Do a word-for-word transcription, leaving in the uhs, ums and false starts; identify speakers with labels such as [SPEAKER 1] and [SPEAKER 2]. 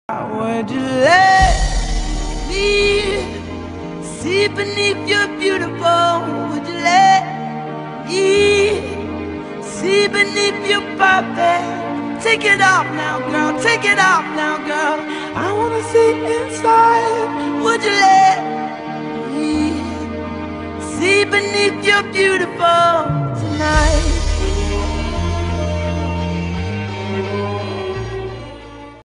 [SPEAKER 1] Would you let me see beneath your beautiful? Would you let me see beneath your perfect? Take it off now, girl, take it off now, girl. I wanna see inside. Would you let me see beneath your beautiful tonight?